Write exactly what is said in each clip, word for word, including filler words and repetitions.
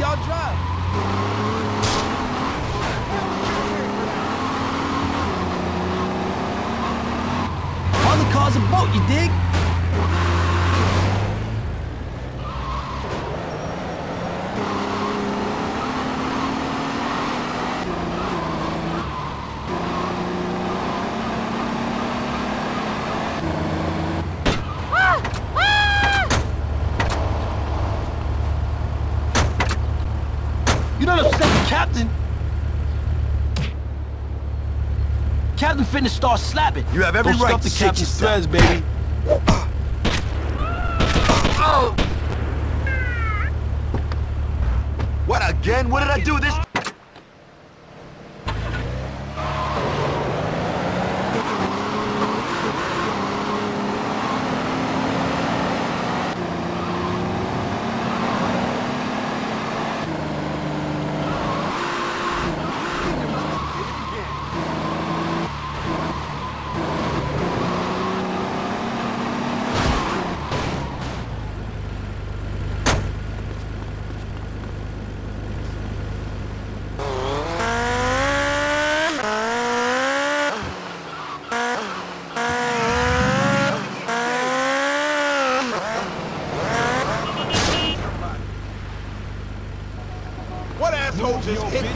y'all drive? All the cars a boat, you dig? You don't upset the captain. Captain finna start slapping. You have every Don't right stuff to the shake captain's yourself. threads, baby. What again? What did I do this? What asshole just hit me?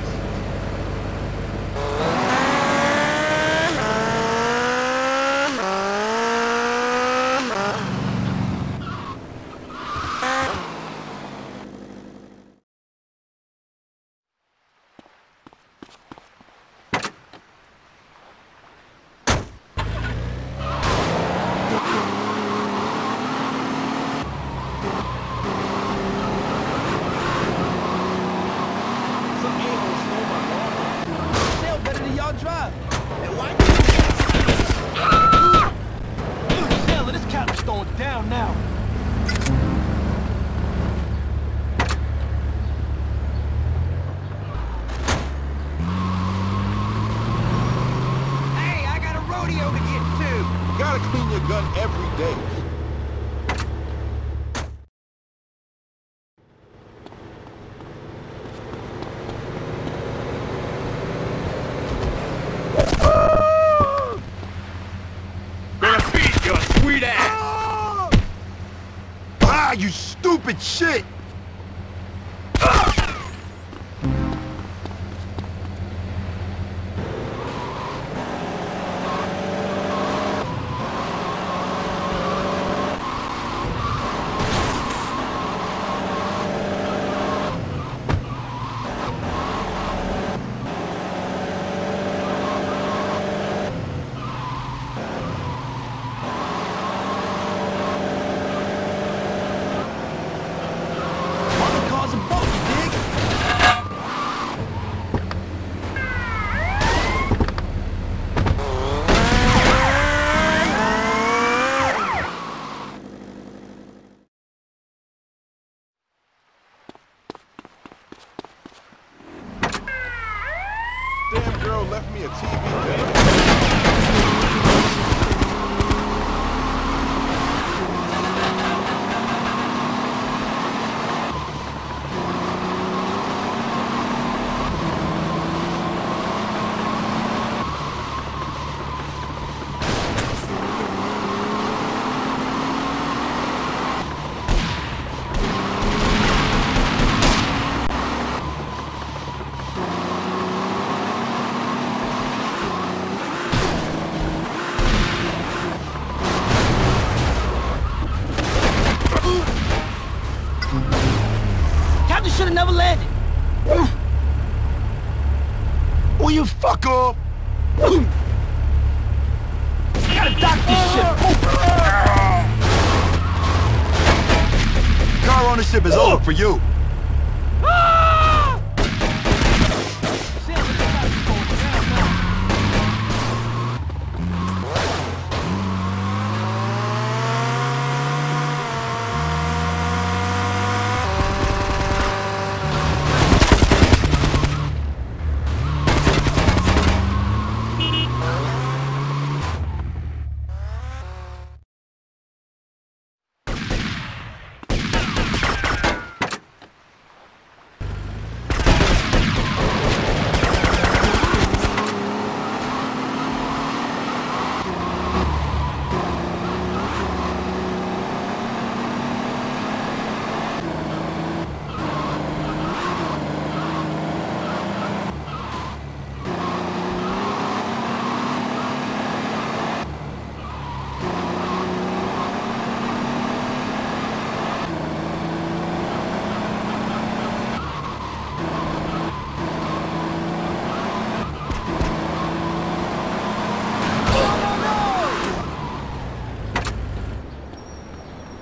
Drive. Sailor, this captain's going down now. Hey, I got a rodeo to get to. You gotta clean your gun every day. Sweet ass! Ah, you stupid shit! Damn girl left me a T V bed. Captain should have never landed. Will you fuck up? I gotta dock this ship. Car ownership is over for you.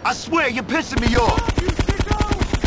I swear, you're pissing me off. You sicko!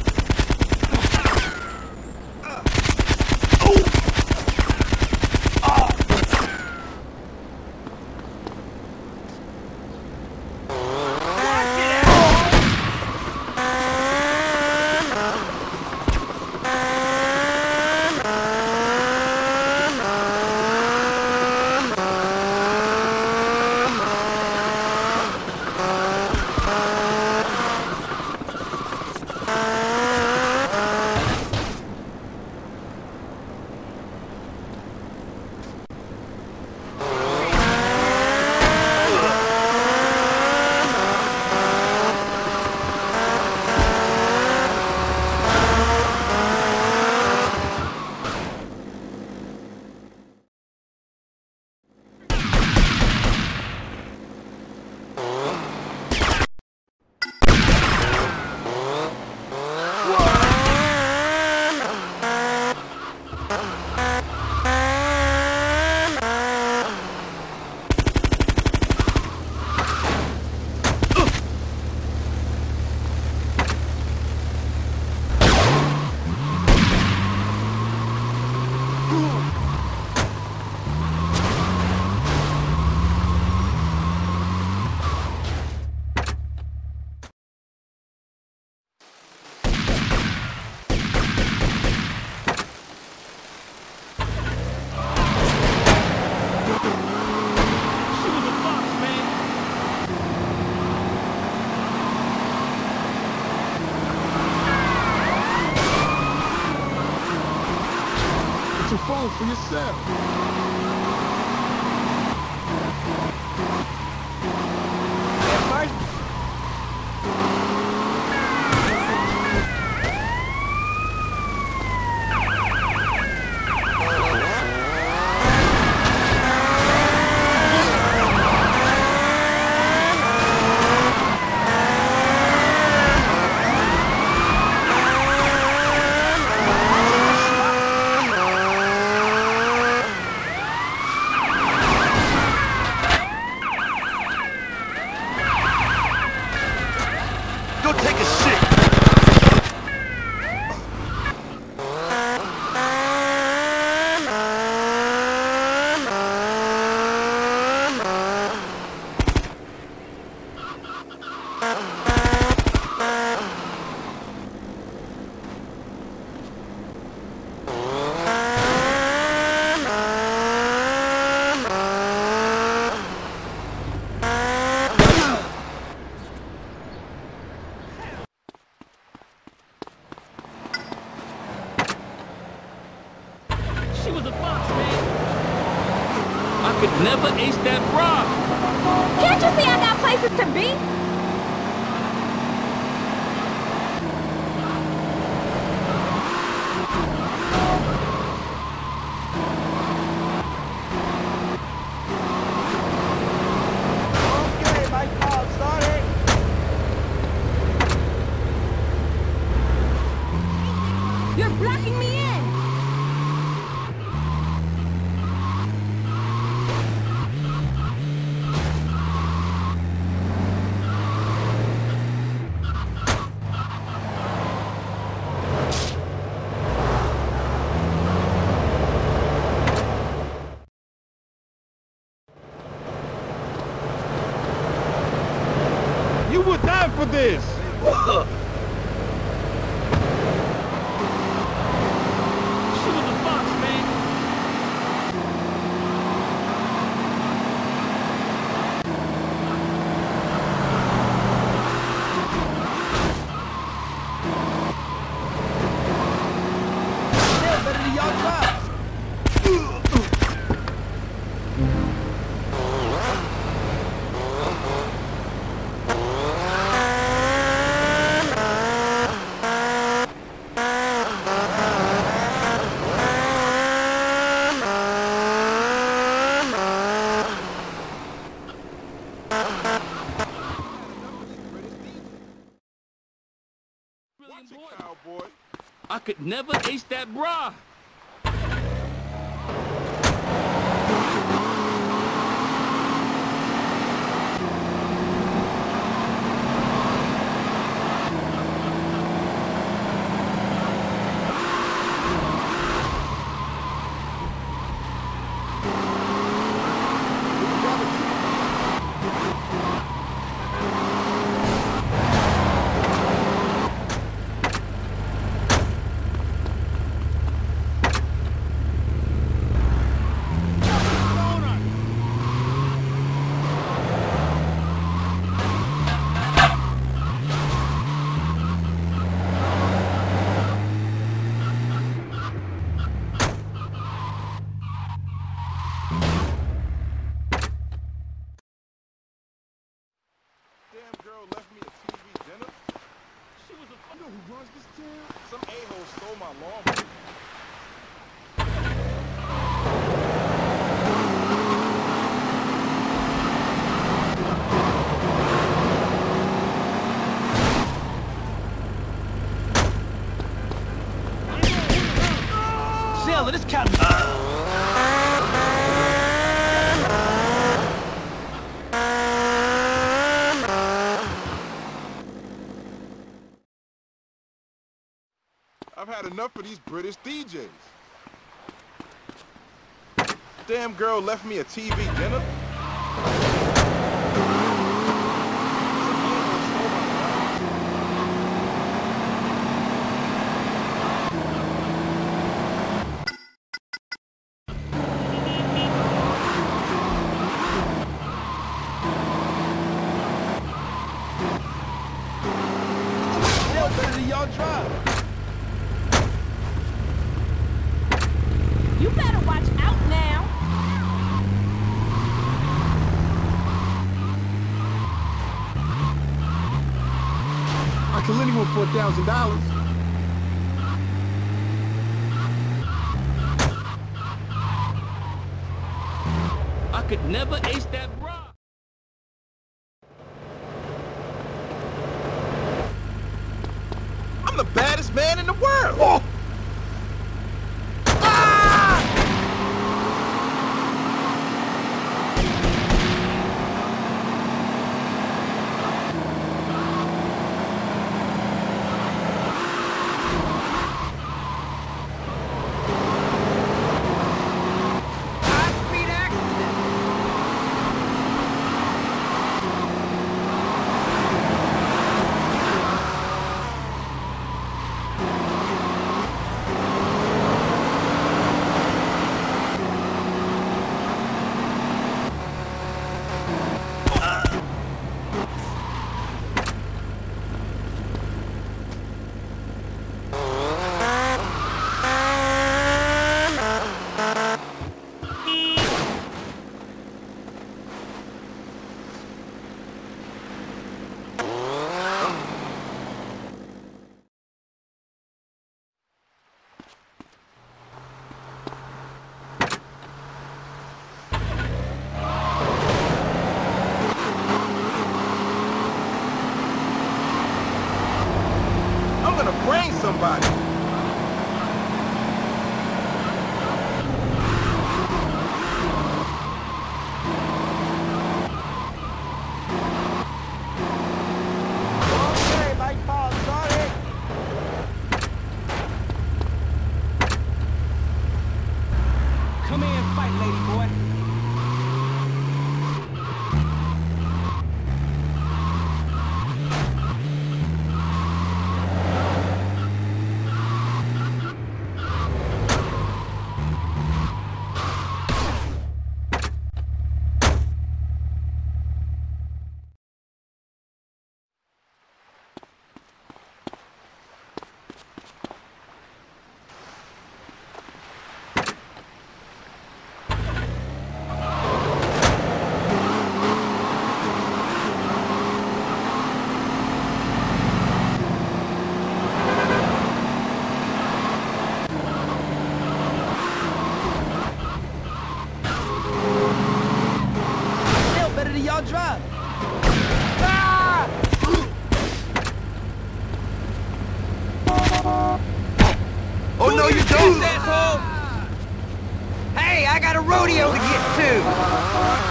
Get your phone for yourself. Go take a shit. She was a boss, man. I could never ace that bra. Can't you see I got places to be? Okay, my car started. You're blocking me in. You were dying for this. She was a boss, man. Yeah, better than y'all try. Watch it, cowboy. I could never ace that bra. who runs this town? Some a-hole stole my lawnmower. Sailor, this cat. I've had enough of these British D Js. Damn girl left me a T V dinner. Hell better than y'all drive. You better watch out now. I can lend you one for a thousand dollars. I could never ace that rock. I'm the baddest man in the world. Oh! I'm gonna brain somebody. Okay, Mike Paul, sorry. Come here and fight, lady boy. Hell better than y'all drive. Ah! Oh no, you don't! Asshole! Hey, I got a rodeo to get to!